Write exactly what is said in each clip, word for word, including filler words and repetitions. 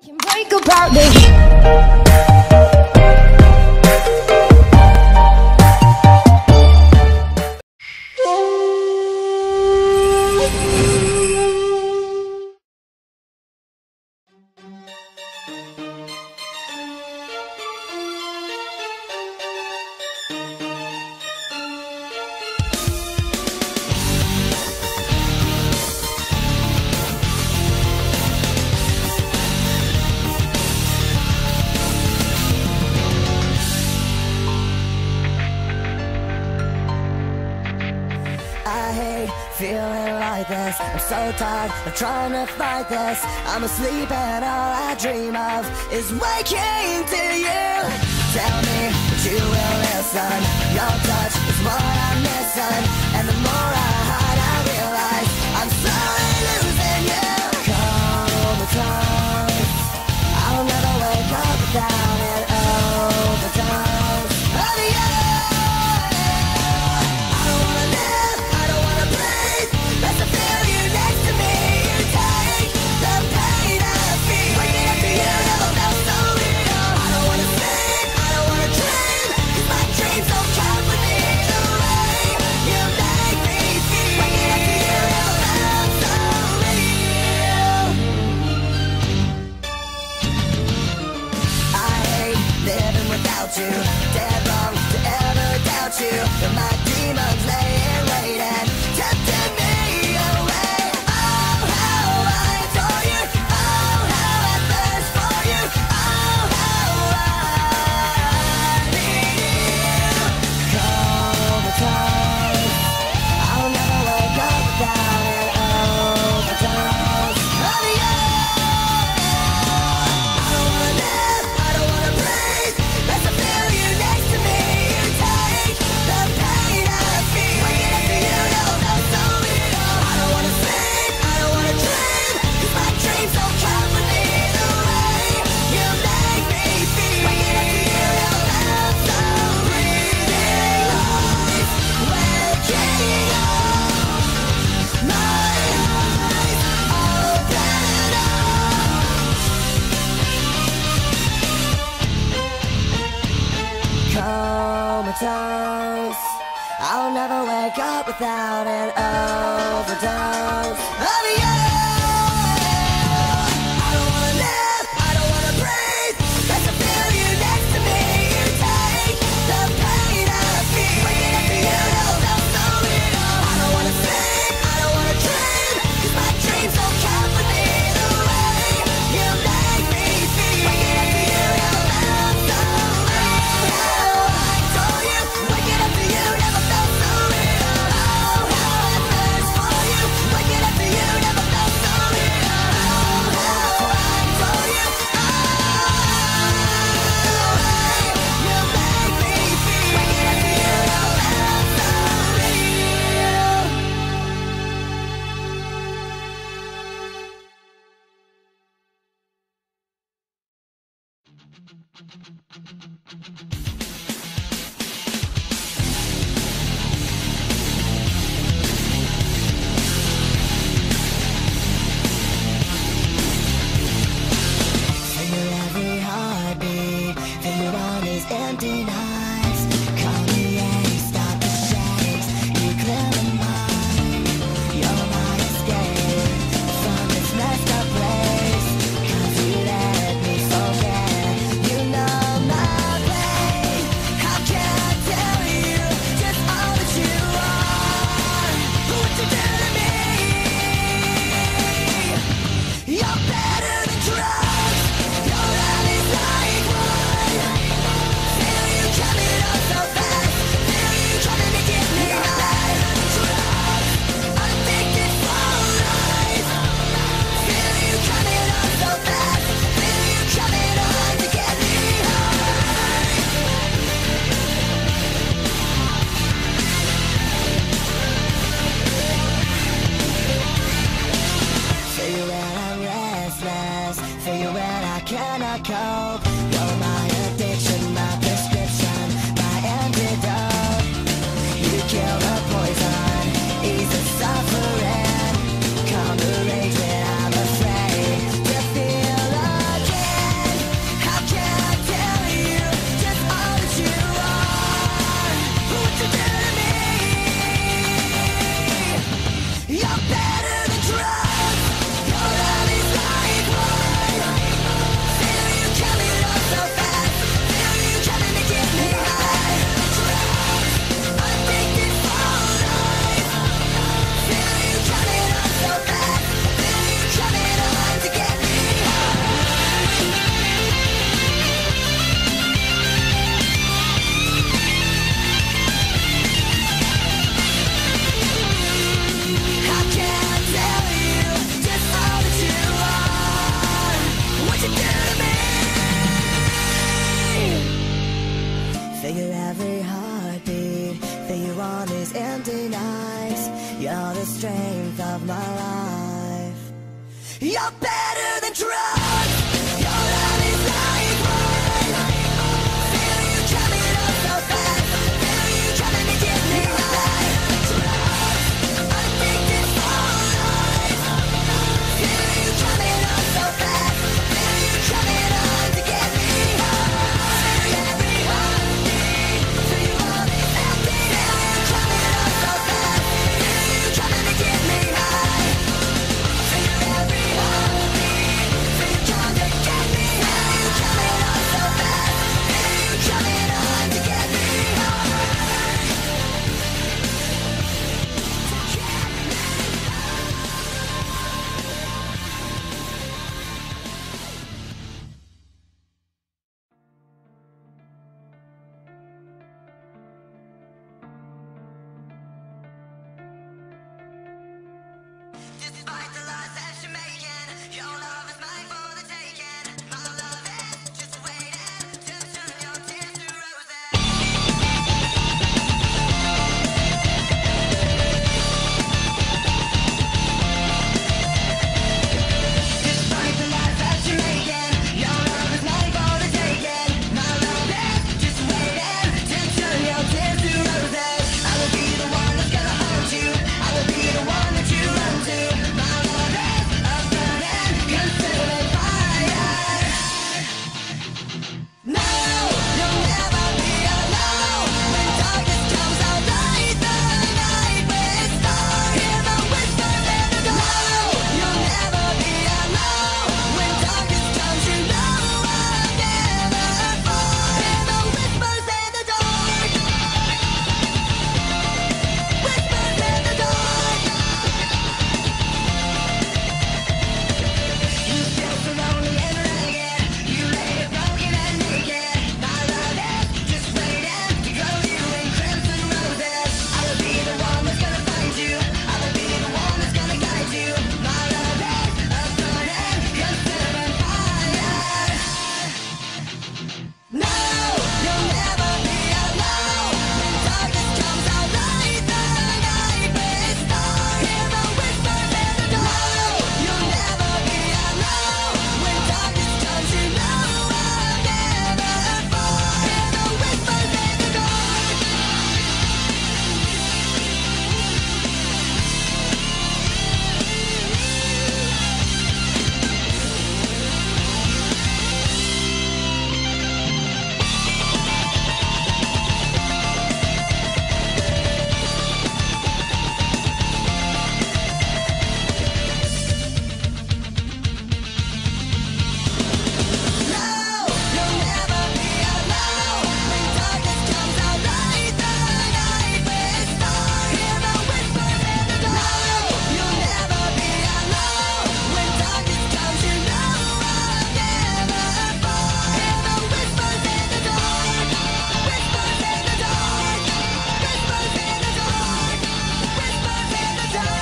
Can break apart the I hate feeling like this. I'm so tired of trying to fight this. I'm asleep and all I dream of is waking to you. Tell me that you will listen. Your touch is what I'm missing, and the more I hide, I realize I'm slowly losing you. Comatose, I'll never wake up without it. Overdose of you. You, dead wrong to ever doubt you. But my demons laying waiting, tempting me away. Oh, how I adore you. Oh, how I thirst for you. Oh, how I need you. Comatose, I'll never wake up without an overdose of you. I don't wanna live, I don't wanna breathe. Let's feel you next to me. You take the pain I feel. Waking up to you, no, no, so real. I don't wanna sleep, I don't wanna dream, 'cause my dreams don't company the way you make me feel. Waking up to you, no, no, so breathing life. Waking up, my eyes open up. Comatose, I'll never wake up without an overdose of you. I don't wanna live, I don't wanna breathe. Let's feel you next to me. You take the pain I feel. Waking up to you, no, no, so real. I don't wanna sleep, I don't wanna dream, 'cause my dreams don't company the way you make me feel. Waking up to you, no, no, so real. I adore you. Waking up to you, never felt so real. Oh, how I thirst for you. Waking up to you, never felt so real. Oh, how I adore you. Oh, you make me feel. Waking up to you, never felt so real. Feel every heartbeat, feel it on these empty nights. Call me and you stop the shakes. You clear my mind. You're my escape from this messed up place. 'Cause you let me forget. You know my pain. How can I tell you just all that you are? What you do to me? You're better than drugs. Your love is like wine. Feel you coming on so fast. Feel you coming to get me high. Drugs, addicted for life. Feel you coming on so fast. Feel you coming on to get me high. Feel you when I'm restless. Feel you when I cannot cope. You're my addiction, my prescription, my antidote. You kill the poison, ease the suffering. Calm the rage when I'm afraid to feel again. of my life. You're better than drugs. Your love is like wine. Feel you coming up so fast. Feel you trying to get me high. Drugs, addicted for life. Feel you coming up so fast. Feel you coming on to get me high. Every heartbeat, feel you all acting. Feel you coming up so fast. Feel you trying to get me high. Feel every heartbeat, feel you trying to get me high. Feel you coming up so fast. Feel you coming on to get me high. Despite the lies that you're making, your love is mine for the taking. My love is just waiting to turn your tears to roses. Despite the lies that you're making, your love is mine for the taking. My love is just waiting to turn your tears to roses. I will be the one that's gonna hold you. I will be the one that you run to. My love is a burning, consuming fire. No, you'll never be alone. When darkness comes, I'll light the night with stars. Hear the whispers in the dark. No, you'll never be alone. When darkness comes, you know I'll never fall. Hear the whispers in the dark. Whispers in the dark. You feel so lonely and ragged. You lay broken and naked. My love is just waiting to grow you in crimson roses. I will be the one that's gonna find you. I will be the one that's gonna guide you. My love is a burning, consuming fire. No, you'll never be alone. When darkness comes, I'll light the night with stars. Hear the whispers in the dark. No, you'll never be alone. When darkness comes, you know I'll never fall. Hear the whispers in the dark. No, you'll never be alone. When darkness comes, I'll light the night with stars. Hear the whispers in the dark. No, you'll never be alone. When darkness comes, you know I'll never fall. Hear the whispers in the dark. Whispers in the dark. Whispers in the dark. Whispers in the dark.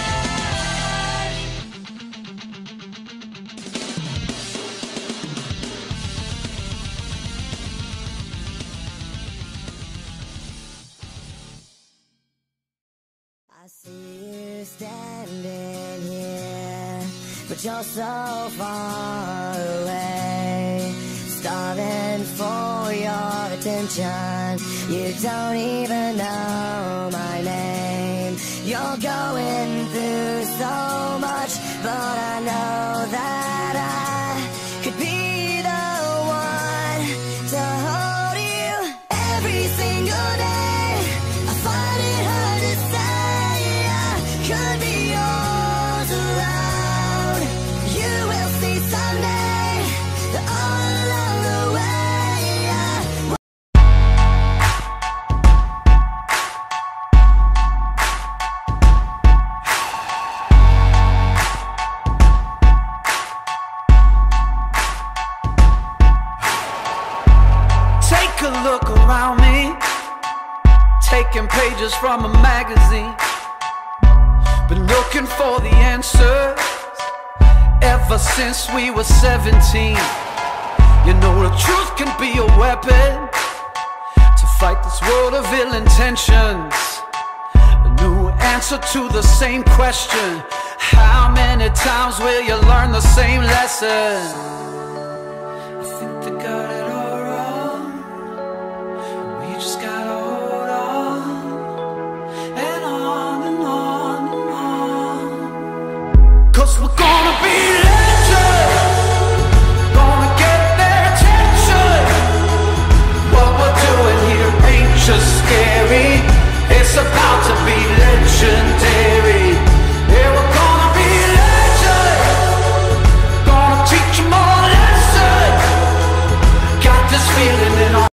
I see you standing here, but you're so far away, starving for your attention. You don't even know my name. You're going through so much, but I know that I could be the one to hold you every single day. I find it hard to say I could be yours alone. You will see someday that all along the way I Take a look around me, taking pages from a magazine. Been looking for the answers ever since we were seventeen. You know the truth can be a weapon to fight this world of ill intentions. A new answer to the same question. How many times will you learn the same lesson?